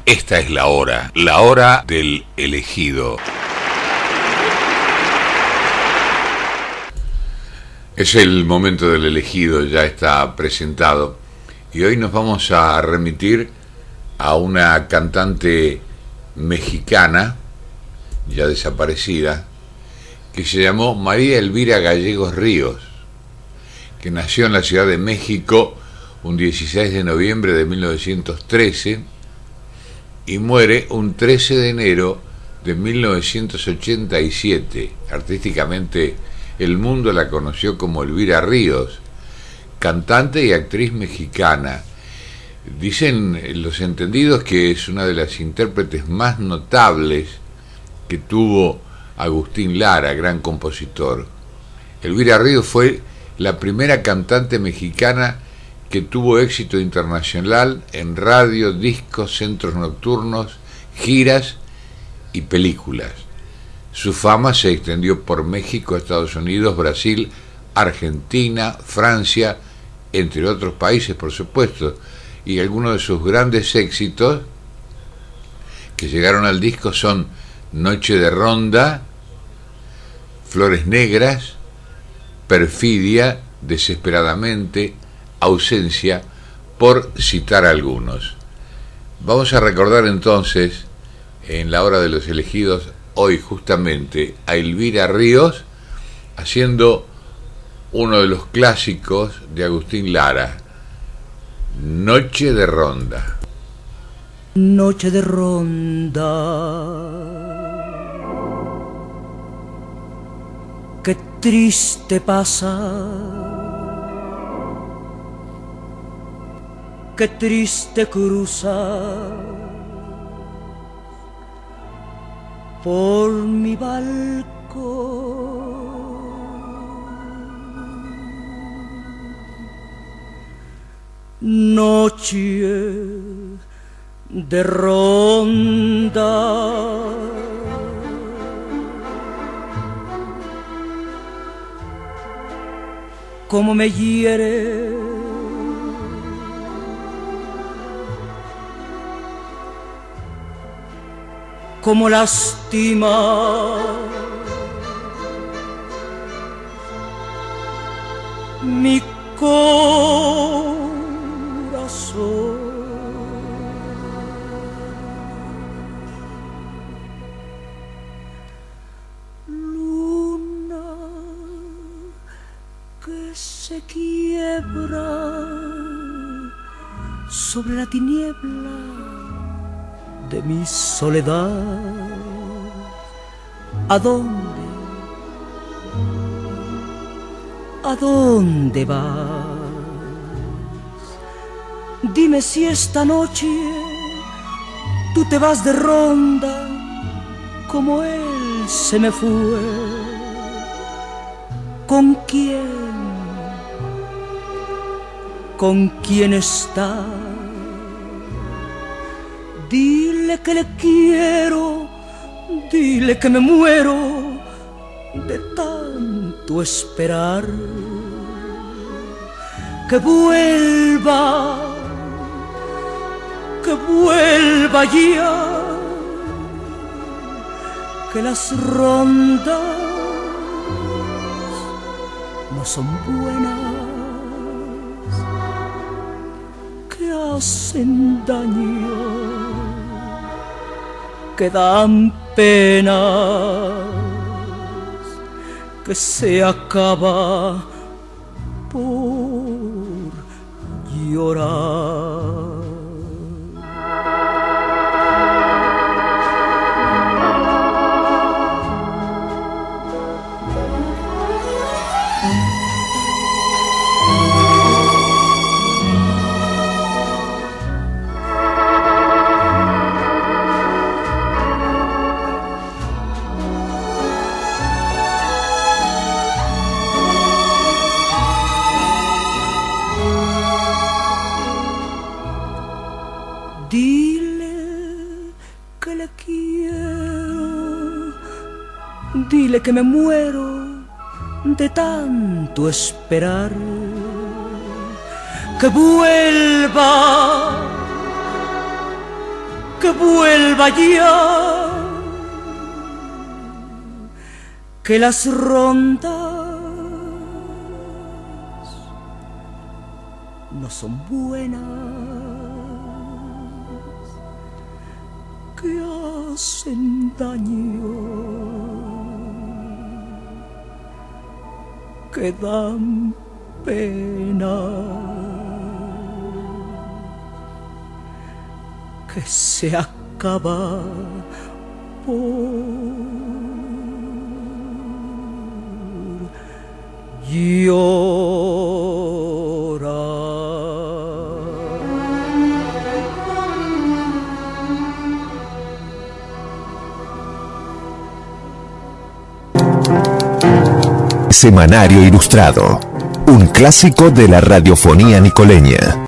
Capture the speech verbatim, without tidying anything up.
Esta es la hora, la hora del elegido. Es el momento del elegido, ya está presentado. Y hoy nos vamos a remitir a una cantante mexicana, ya desaparecida, que se llamó María Elvira Gallegos Ríos, que nació en la Ciudad de México un dieciséis de noviembre de mil novecientos trece y muere un trece de enero de mil novecientos ochenta y siete. Artísticamente, el mundo la conoció como Elvira Ríos, cantante y actriz mexicana. Dicen los entendidos que es una de las intérpretes más notables que tuvo Agustín Lara, gran compositor. Elvira Ríos fue la primera cantante mexicana que tuvo éxito internacional en radio, discos, centros nocturnos, giras y películas. Su fama se extendió por México, Estados Unidos, Brasil, Argentina, Francia, entre otros países, por supuesto, y algunos de sus grandes éxitos que llegaron al disco son Noche de Ronda, Flores Negras, Perfidia, Desesperadamente, Ausencia, por citar algunos. Vamos a recordar entonces, en la hora de los elegidos, hoy justamente a Elvira Ríos haciendo uno de los clásicos de Agustín Lara, Noche de Ronda. Noche de ronda, qué triste pasa, qué triste cruza por mi balcón. Noche de ronda, como me hiere como lastima mi corazón. Luna que se quiebra sobre la tiniebla de mi soledad. ¿A dónde? ¿A dónde vas? Dime si esta noche tú te vas de ronda como él se me fue. ¿Con quién? ¿Con quién está? Dile que le quiero, dile que me muero de tanto esperar. Que vuelva, que vuelva ya, que las rondas no son buenas, que hacen daño, que dan penas, que se acaba por llorar. Dile que me muero de tanto esperar. Que vuelva, que vuelva ya, que las rondas no son buenas, que hacen daño, que dan pena, que se acaba por llorar. Semanario Ilustrado, un clásico de la radiofonía nicoleña.